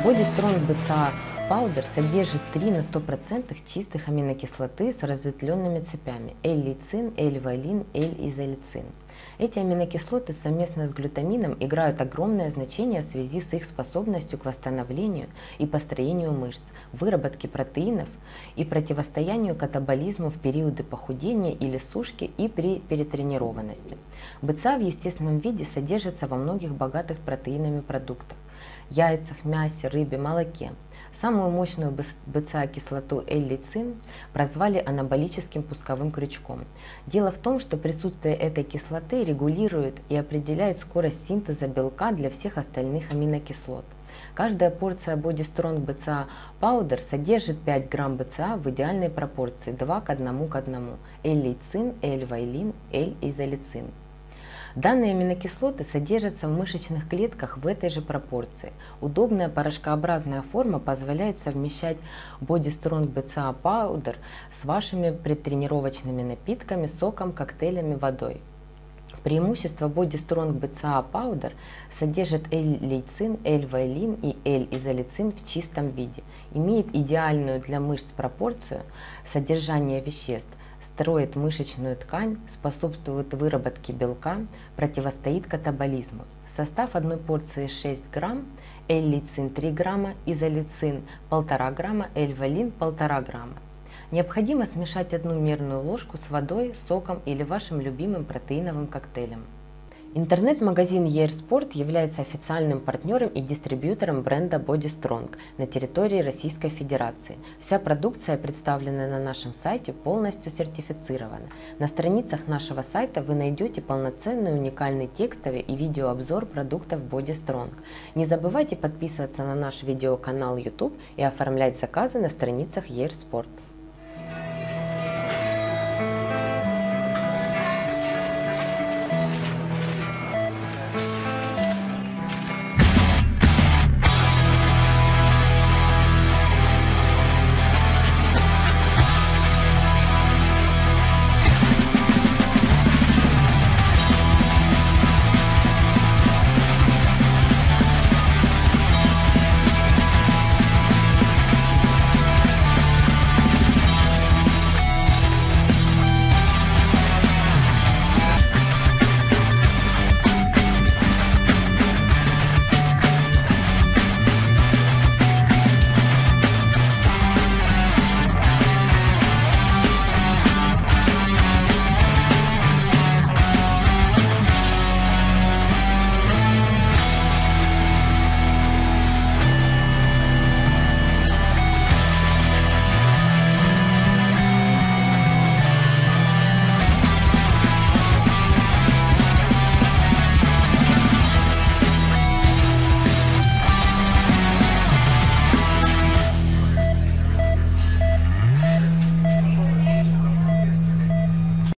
Body Strong BCA Powder содержит 3 на 100% чистых аминокислоты с разветвленными цепями L-лейцин, L-валин, L-изолейцин. Эти аминокислоты совместно с глютамином играют огромное значение в связи с их способностью к восстановлению и построению мышц, выработке протеинов и противостоянию катаболизму в периоды похудения или сушки и при перетренированности. БЦА в естественном виде содержится во многих богатых протеинами продуктах – яйцах, мясе, рыбе, молоке. Самую мощную БЦА-кислоту L-лейцин прозвали анаболическим пусковым крючком. Дело в том, что присутствие этой кислоты регулирует и определяет скорость синтеза белка для всех остальных аминокислот. Каждая порция Body Strong BCA Powder содержит 5 грамм БЦА в идеальной пропорции 2 к 1 к 1, L-лейцин, L-валин, L-изолейцин. Данные аминокислоты содержатся в мышечных клетках в этой же пропорции. Удобная порошкообразная форма позволяет совмещать Body Strong BCA Powder с вашими предтренировочными напитками, соком, коктейлями, водой. Преимущество Body Strong BCA Powder содержит L-лейцин, L-валин и L-изолейцин в чистом виде, имеет идеальную для мышц пропорцию содержания веществ, строит мышечную ткань, способствует выработке белка, противостоит катаболизму. Состав одной порции 6 грамм, L-лейцин 3 грамма, изолейцин 1,5 грамма, L-валин 1,5 грамма. Необходимо смешать 1 мерную ложку с водой, соком или вашим любимым протеиновым коктейлем. Интернет-магазин YairSport является официальным партнером и дистрибьютором бренда Body Strong на территории Российской Федерации. Вся продукция, представленная на нашем сайте, полностью сертифицирована. На страницах нашего сайта вы найдете полноценный уникальный текстовый и видеообзор продуктов Body Strong. Не забывайте подписываться на наш видеоканал YouTube и оформлять заказы на страницах YairSport.